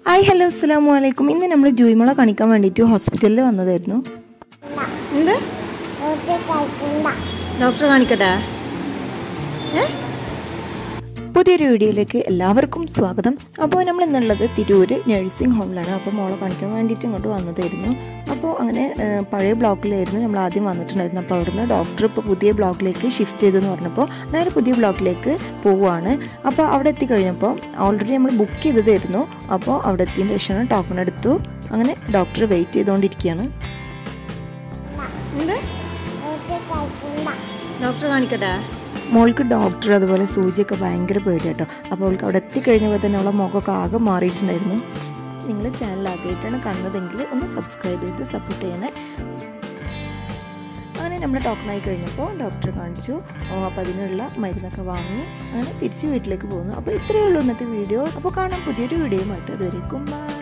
Hi hello അസ്സലാമു അലൈക്കും. ഇന്ന് നമ്മൾ ജൂയിമോളെ കാണിക്കാൻ വേണ്ടിയിട്ട് ഹോസ്പിറ്റലിൽ വന്നതായിരുന്നു. എന്ത് ഡോക്ടറെ കാണിക്കട്ടെ? പുതിയൊരു വീഡിയോയിലേക്ക് എല്ലാവർക്കും സ്വാഗതം. അപ്പോൾ നമ്മൾ ഇന്നുള്ളത് തിരൂർ നഴ്സിംഗ് ഹോമിലാണ്. അപ്പോൾ മോളെ കാണിക്കാൻ വേണ്ടിയിട്ട് ഇങ്ങോട്ട് വന്നതായിരുന്നു. അപ്പോൾ അങ്ങനെ പഴയ ബ്ലോക്കിലായിരുന്നു നമ്മൾ ആദ്യം വന്നിട്ടുണ്ടായിരുന്നു. അപ്പോൾ അവിടുന്ന് ഡോക്ടർ ഇപ്പോൾ പുതിയ ബ്ലോക്കിലേക്ക് ഷിഫ്റ്റ് ചെയ്തെന്ന് പറഞ്ഞപ്പോൾ നേരെ പുതിയ ബ്ലോക്കിലേക്ക് പോവുകയാണ്. അപ്പോൾ അവിടെ എത്തിക്കഴിഞ്ഞപ്പോൾ ഓൾറെഡി നമ്മൾ ബുക്ക് ചെയ്തതായിരുന്നു. അപ്പോൾ അവിടെ എത്തിയതിന് ശേഷമാണ് ടോക്കൺ എടുത്തു. അങ്ങനെ ഡോക്ടർ വെയിറ്റ് ചെയ്തുകൊണ്ടിരിക്കുകയാണ്. എന്ത് ഡോക്ടറെ കാണിക്കട്ടെ? മോൾക്ക് ഡോക്ടർ അതുപോലെ സൂചിയൊക്കെ ഭയങ്കര പേടി കേട്ടോ. അപ്പോൾ അവൾക്ക് അവിടെ എത്തിക്കഴിഞ്ഞപ്പോൾ തന്നെ അവളെ മുഖമൊക്കെ ആകെ മാറിയിട്ടുണ്ടായിരുന്നു. നിങ്ങൾ ചാനൽ ആദ്യമായിട്ടാണ് കാണുന്നതെങ്കിൽ ഒന്ന് സബ്സ്ക്രൈബ് ചെയ്ത് സപ്പോർട്ട് ചെയ്യണേ. അങ്ങനെ നമ്മൾ ടോക്കണായി കഴിഞ്ഞപ്പോൾ ഡോക്ടറെ കാണിച്ചു. അപ്പോൾ അതിനുള്ള മരുന്നൊക്കെ വാങ്ങി അങ്ങനെ തിരിച്ച് വീട്ടിലേക്ക് പോകുന്നു. അപ്പോൾ ഇത്രയേ ഉള്ളൂ ഇന്നത്തെ വീഡിയോ. അപ്പോൾ കാണാം പുതിയൊരു വീഡിയോയുമായിട്ട്. അതുവരേക്കും ബൈ.